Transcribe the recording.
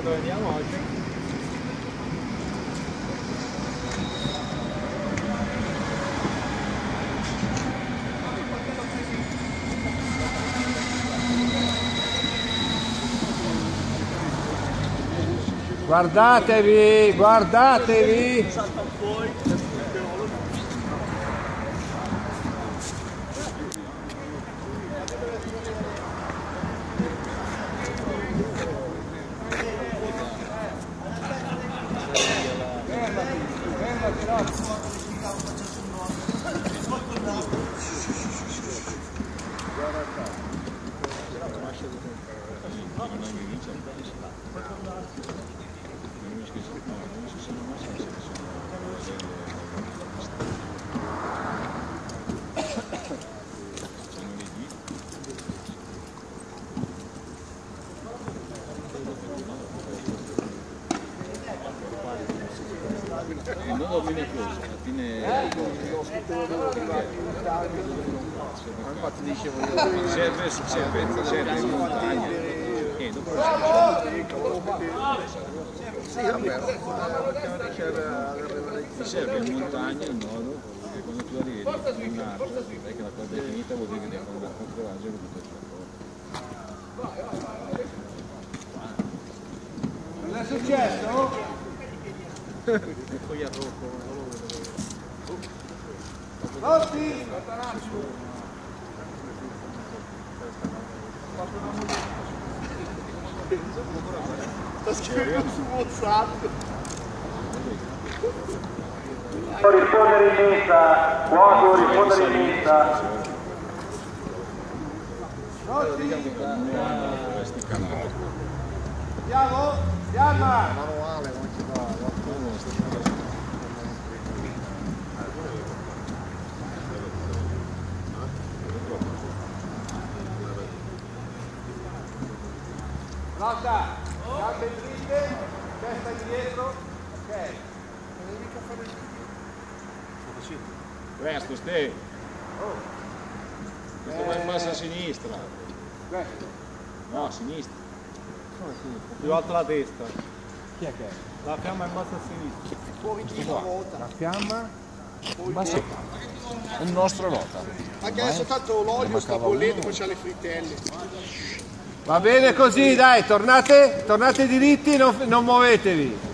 quando veniamo oggi. Guardatevi, guardatevi! Non alla fine cosa, alla fine Infatti dicevo io, serve in montagna e dopo sì, vabbè, ti serve in montagna il nodo, perché quando tu arrivi in arco, sai che la cosa è finita, vuol dire che devi andare a controllare con tutto il rapporto. Cosa è successo? poi a Rocco. Rotti! Sta scrivendo su WhatsApp. Rispondere in messa, fuoco, rispondere in messa. Andiamo? Fiamma! Manuale, come si fa? Lotta! Gambe dritte, testa indietro, ok. Questo, Ste. Questo va in basso a sinistra. Questo. No, a sinistra. Più alta la testa. Chi è che è? La fiamma in basso a sinistra. Fuori di una volta. La fiamma? Basso. È il nostro nota. Anche adesso tanto l'olio sta bollendo, poi c'ha le frittelle. Va bene così, dai, tornate diritti, non muovetevi.